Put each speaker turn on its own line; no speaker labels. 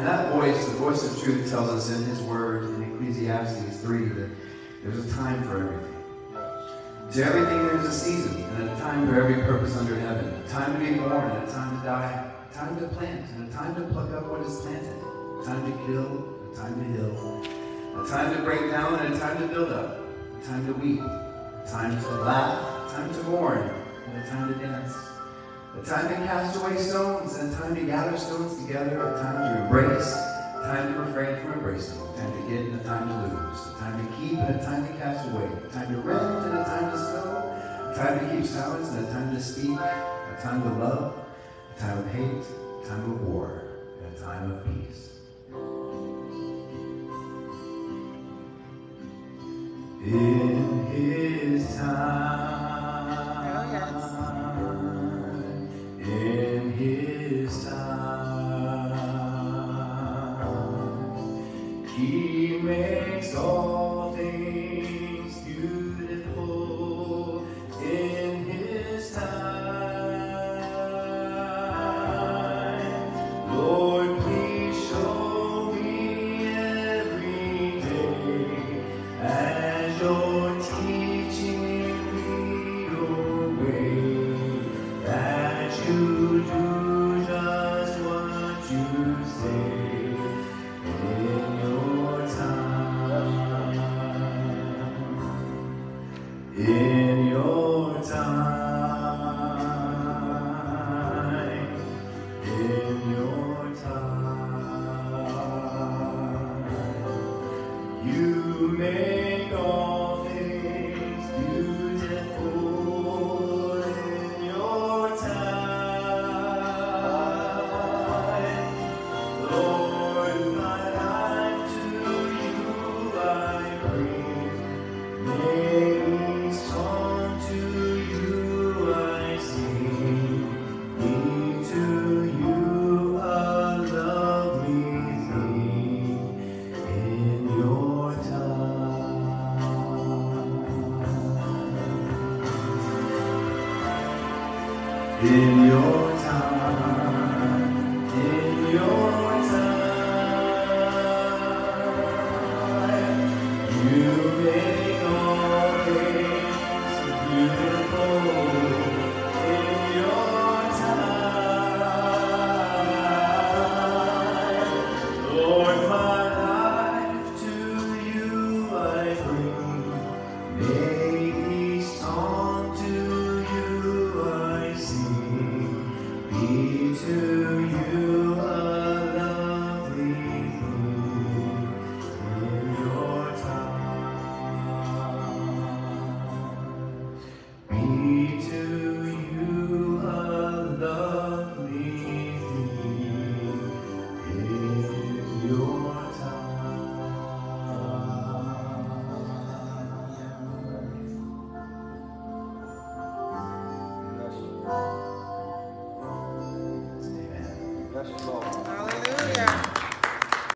that voice, the voice of truth, tells us in his word in Ecclesiastes 3 that there's a time for everything. To everything there's a season, and a time for every purpose under heaven. A time to be born, and a time to die. A time to plant, and a time to pluck up what is planted. A time to kill, a time to heal. A time to break down, and a time to build up. A time to weep, a time to laugh, a time to mourn, and a time to dance. A time to cast away stones, and a time to gather stones together. A time to embrace, a time to refrain from embracing. A time to get, and a time to lose. A time to keep, and a time to cast away. A time to rend, and a time to sow. A time to keep silence, and a time to speak. A time to love, a time of hate, a time of war, and a time of peace. In his time, in his time, he makes all things beautiful. In his time, Lord, please show me every day as you're teaching me your way, that you do just what you say in your time, in your time, in your time. You make all things beautiful in your time. Lord, my life to you I bring. Make song to you I sing. Be to you a lovely thing in your time. In your time, in your time, you make all things beautiful. In your time, Lord, my life to you I bring. Make each song to you I sing. Be to you a lovely thing in your time. Be to you a lovely thing in your time. Amen.
Yes, Lord.